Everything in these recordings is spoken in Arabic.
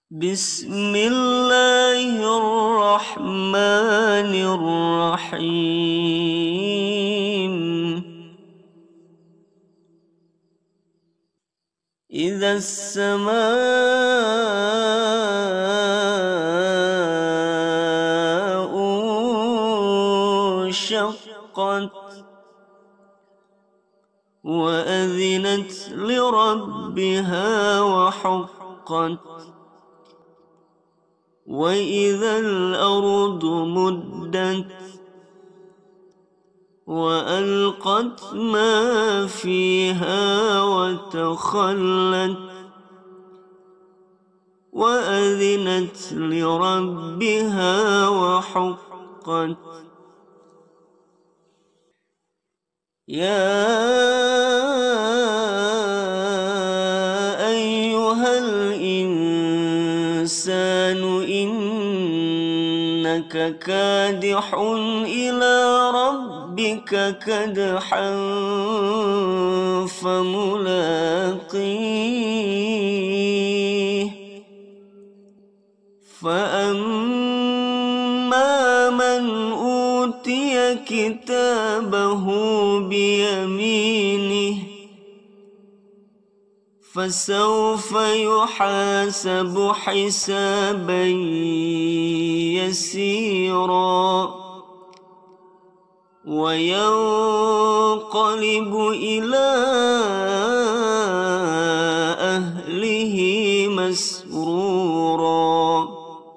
بسم الله الرحمن الرحيم. إذا السماء انشقت وأذنت لربها وحقت وإذا الأرض مدت وألقت ما فيها وتخلت وأذنت لربها وحقت. يا أيها الإنسان إنك كادح إلى ربك كدحا فملاقيه. فأما من أوتي كتابه بيمينه فسوف يحاسب حسابا يسيرا وينقلب إلى أهله مسرورا.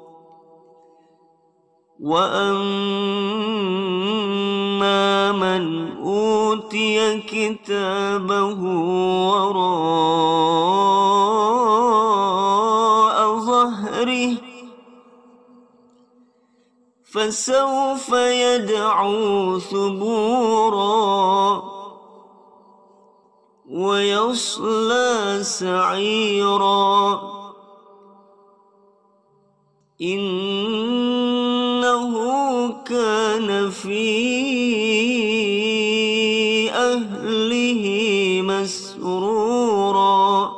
وأما من أوتي كتابه وراء ظهره فسوف يدعو ثبورا ويصلى سعيرا. إنه كان في أهله مسرورا.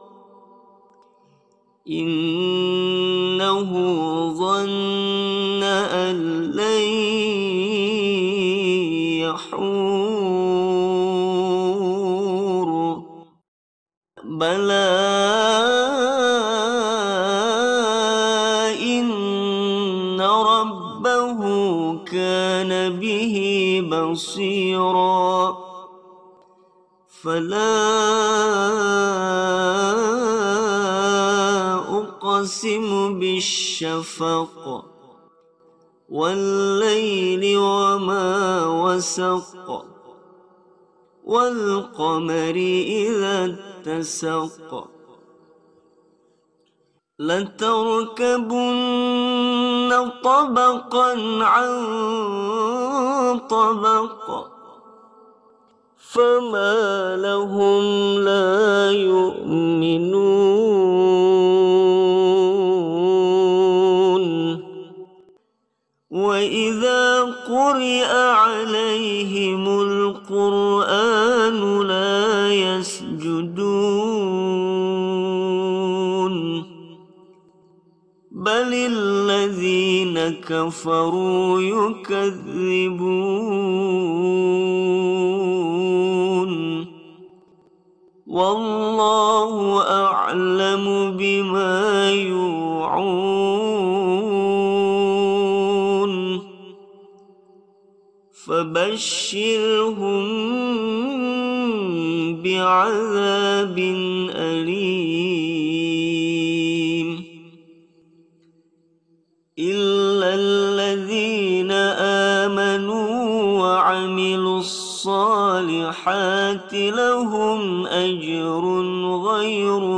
إنه ظن أن لن يحور. بلى إن ربه كان به بصيرا. فلا أقسم بالشفق والليل وما وسق والقمر إذا اتسق. لتركبن طبقا عن طبق فما لهم لا يؤمنون. وإذا قرئ عليهم القرآن لا يسجدون بل الذين كفروا يكذبون. والله أعلم بما يوعون. فبشرهم بعذاب أليم إلا الذين آمنوا وعملوا الصالحات لهم أجر غير